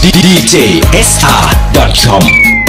DJSR.com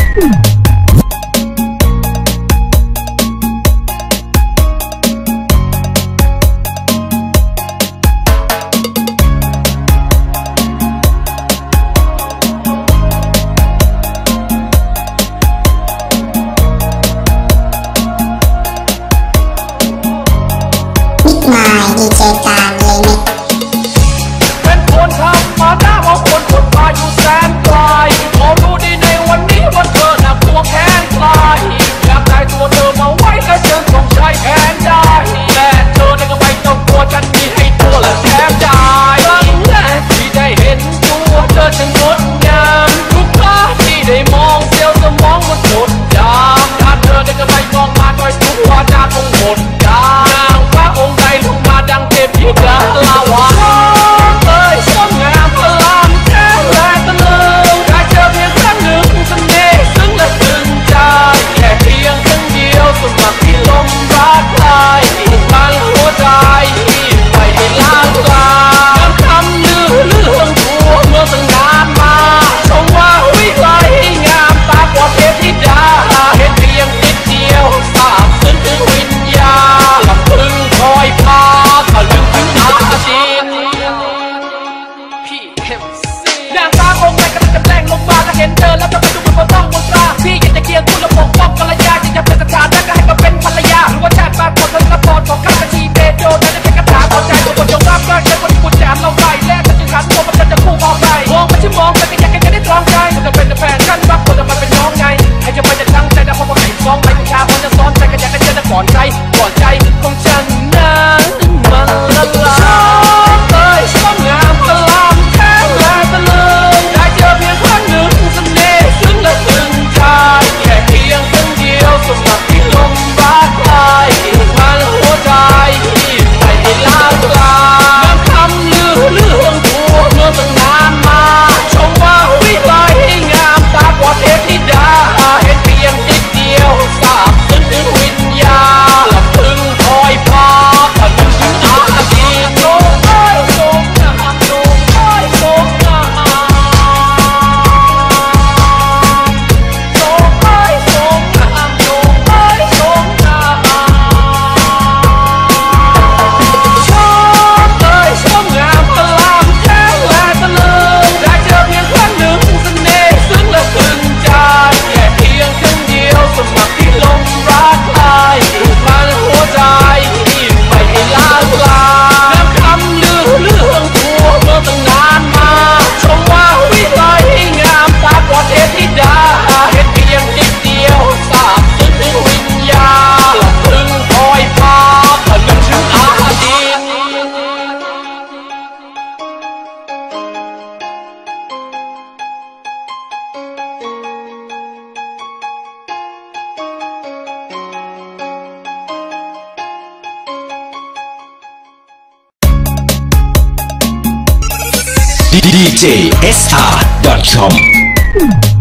DJ การเลยมิกเป็นคนธรรมดาเพราะคนคนพาอยู่แสนไกลขอรู้ดีในวันนี้ว่าเธอหนักตัวแค้นใครอยากได้ตัวเธอมาไว้และเธอต้องใช้แทนได้และเธอได้ก็ไม่ต้องกลัวฉันมีให้ตัวและแถมได้ครั้งแรกที่ได้เห็นตัวเธอช่างงดงามทุกครั้งที่ได้มองเซลล์สมองมันสดจำถ้าเธอได้ก็ไม่มองมาด้วยทุกวาจาคงหมดกาลางพระองค์ใดลงมาดังเทพธิดาลาวาเอ้ยสวยงามพลังแท้และตะลึงได้เจอเพียงครั้งหนึ่งเสน่ห์ซึ้งและตึงใจแค่เพียงครั้งเดียวสมัครที่ลมรักใครมันหัวใจไม่ได้ล้างลาคำลือเรื่องทั่วเมื่อตั้งนานมาชมว่าวิไลงามตากว่าเทพธิดาเห็นเพียงนิดเดียวทราบซึ้งถึงวิญญาณลำพึงคอยพาตะลึงถึงอาจินนางฟ้าองค์ใดกำลังจะแปลงลงมาและเห็นเธอแล้วก็ไปดูบนต้องบนตาพี่อยากจะเคียงคู่และปกป้องกัลยาอยากจะเป็นสถานะก็ให้มาเป็นภรรยาหรือว่าชาติบ้านของเธอและพรของข้าจะชีเตโจแต่ได้เป็นคาถาต่อใจของคนยงรับรักและคนที่พูดจามเราไปและฉันจึงหันมองมันจะคู่ต่อไปมองมันชื่อมองแต่ก็อยากให้ได้ตรองใจมันจะเป็นแฟนฉันรักคนจะมาเป็นน้องไงให้จะไปจะตั้งใจแต่พอมาให้ฟ้องไปผู้ชายมันจะซ้อนใจก็อยากให้เธอจะก่อนใจของฉันนั้นมันละลายเอ้ยสวยงามพลังแท้และตะลึงได้เจอเพียงครั้งหนึ่งเสน่ห์ซึ้งและตึงใจแค่เพียงครั้งเดียวสมัครที่ลมรักใครมันหัวใจไม่ได้ล้างลาคำลือเรื่องทั่วเมื่อตั้งนานมาชมว่าวิไลงามตากว่าเทพธิดาเห็นเพียงนิดเดียวทราบซึ้งถึงวิญญาณลำพึงคอยพาตะลึงถึงอาจินโลกเอ้ยโลกงามโลกเอ้ยโลกงามโลกเอ้ยโลกงามโลกเอ้ยโลกงามชอบเอ้ยชอบงามพลังแท้และตะลึงได้เจอเพียงครั้งหนึ่งเสน่ห์ซึ้งและตึงใจแค่เพียงครั้งเดียวสมัครที่ลมรักใครมันหัวใจไม่ให้ล้างลาคำลือเรื่องทั่วเมื่อตั้งนานมาชมว่าวิไลงามตากว่าเทพธิดาเห็นเพียงนิดเดียวทราบซึ้งถึงวิญญาณลำพึงคอยพาตะลึงถึงอาจิน DJSR.com